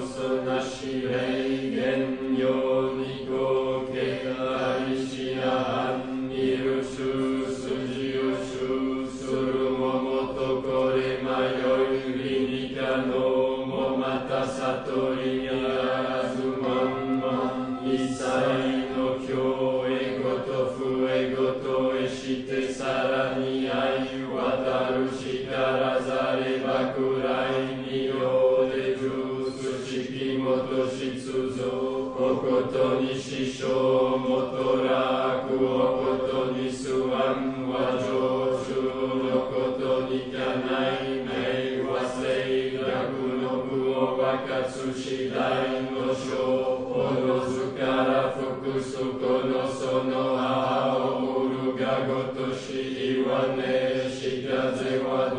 そなし霊言よにごけたりしやんにるしゅ筋をしゅするももとこれまよいりにかのもまた悟りにあらずもんもん一切の教えごと不えごとへしてさらに愛渡るしからざればくらいにようで術式もとしつぞおことに師匠もと楽おことにすわんは上手のことにかない名は聖楽の部を分かつ次第の章おのずから複数このその母を売るがごとしいわねし風は